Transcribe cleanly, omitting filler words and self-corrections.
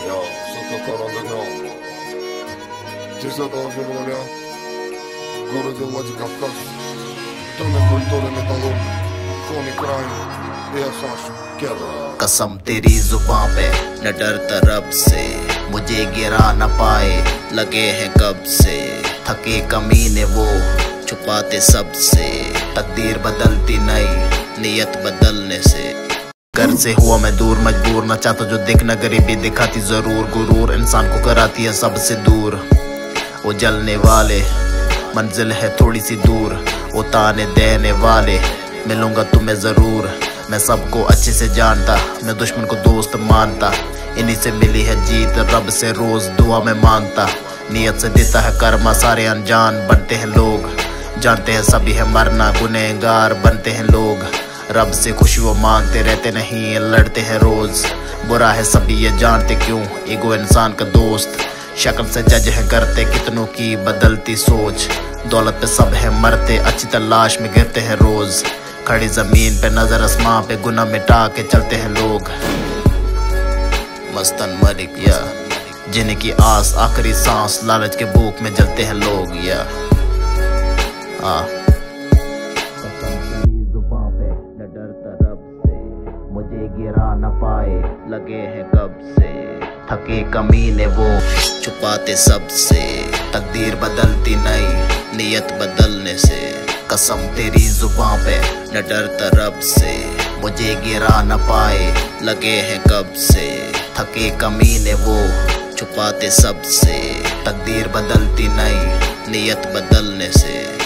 Ja, Sotocar underground. Tillsatt av Fibrolia. Går det Waji Kafkas. Tunnel Kultur Metallurg. Koni Crime. Esash Kerra. कसम तेरी जुबां पे न डरता रब से, मुझे गिरा न पाए लगे हैं कब से। थके कमीने वो छुपाते सबसे, तकदीर बदलती नहीं नियत बदलने से। घर से हुआ मैं दूर मजबूर, न चाहता जो दिखना गरीबी दिखाती जरूर। गुरूर इंसान को कराती है सबसे दूर। वो जलने वाले मंजिल है थोड़ी सी दूर, वो ताने देने वाले मिलूंगा तुम्हें जरूर। मैं सबको अच्छे से जानता, मैं दुश्मन को दोस्त मानता। इन्हीं से मिली है जीत, रब से रोज दुआ में मांगता। नियत से देता है कर्मा, सारे अनजान बनते हैं लोग। जानते हैं सभी है मरना, गुनहगार बनते हैं लोग। रब से खुशी वो मांगते रहते नहीं, लड़ते हैं रोज। बुरा है सभी ये जानते क्यों, ईगो इंसान का दोस्त। शक्ल से जज है करते कितनों की बदलती सोच। दौलत पे सब है मरते, अच्छी तलाश में गिरते हैं रोज। खड़ी जमीन पे नजर आसमां पे, गुनाह मिटा के चलते हैं लोग। मस्तन मलिक या जिनकी आस आखिरी सांस, लालच के भूख में जलते हैं लोग या जुबां पे न डरता रब से, मुझे गिरा न पाए लगे हैं कब से। थके कमीने वो छुपाते सबसे, तकदीर बदलती नहीं नियत बदलने से। कसम तेरी जुबां पे न डरता रब से, मुझे गिरा न पाए लगे हैं कब से। थके कमीने वो छुपाते सबसे, तकदीर बदलती नहीं नियत बदलने से।